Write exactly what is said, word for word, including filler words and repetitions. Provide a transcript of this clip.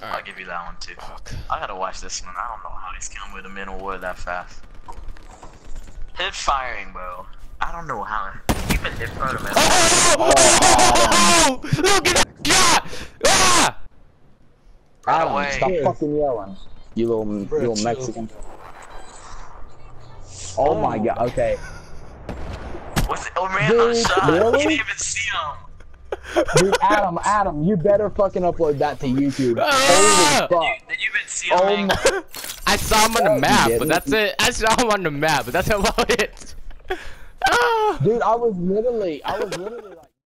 I'll give you that one too. Okay. I gotta watch this one. I don't know how he's killing with a middle war that fast. Hip firing, bro. I don't know how. Even hip firing. Oh, oh, oh, oh, look at that shot! Ah! Right Adam, away. stop fucking yelling. You little, you little Mexican. Oh, oh my god, okay. What's it? Oh man, Dude, shot. really? You didn't even see him. Dude, Adam, Adam, you better fucking upload that to YouTube. Ah! Holy fuck. Did you, did you even see him, Oh man? my. I saw him on No, the map, you but didn't. that's it. I saw him on the map, but that's about it. Ah! Dude, I was literally, I was literally like.